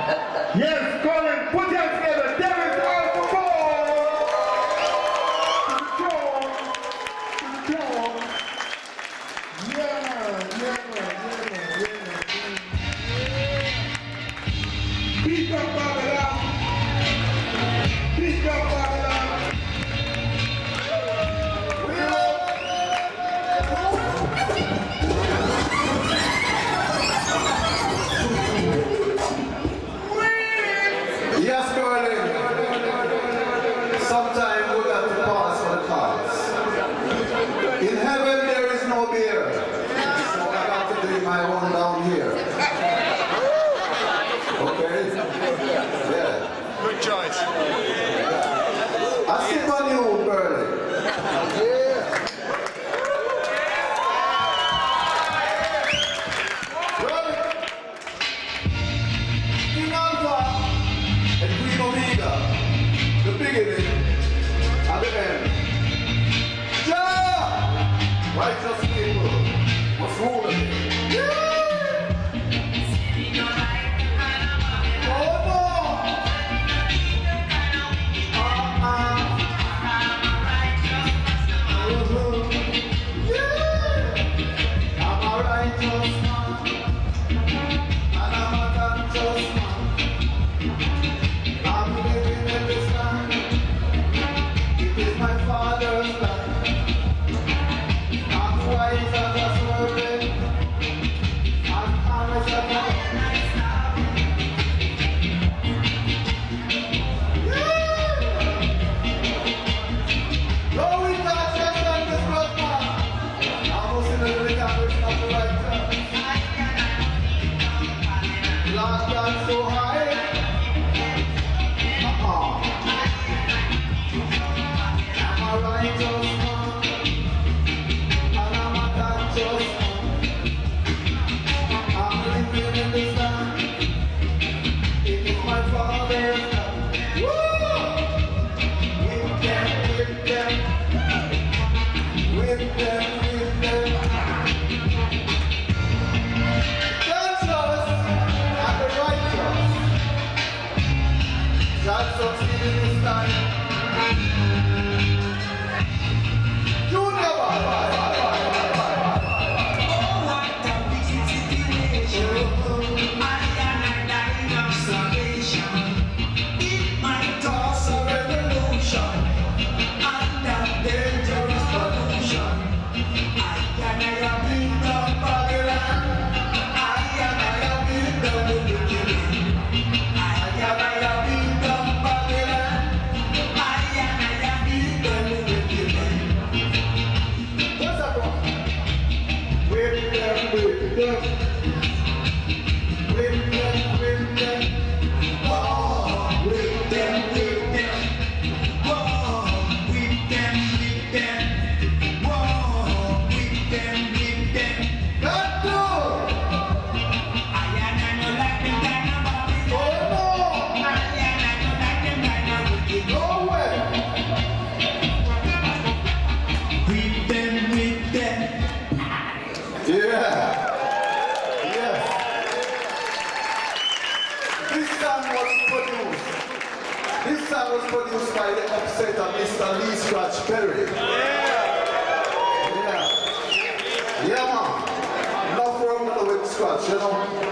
Yes, Colin, put your hands together. There is Alpha Boy. To the throne. Yeah. Pick up Babylon. Pick up Babylon. Yes, Berlin. Sometime we got to pass for the cause. In heaven there is no beer, so I got to do my own down here. Okay? Yeah. Good choice. I sip on you, Berlin. Yeah. King Alpha and Queen Omega, the beginning and the end. Yeah! Righteous people must rule the day. Yeah! Oh no! Yeah! I'm a righteous man, and I'm a conscious man. I'm living in this land. It is my father's land. I'm wise as a serpent. I'm honest as a no, we can't just stand this blood man. I'm also in the declaration of the righteous. Lord God so high. I'm a righteous man, and I'm a conscious man. I'm living in this land. It is my father's land. Woo! With them. Conscious and the righteous shall succeed in this time. You never. This song was produced by the upset of Mr. Lee Scratch Perry. Yeah, man. Enough wrong with Scratch, you know.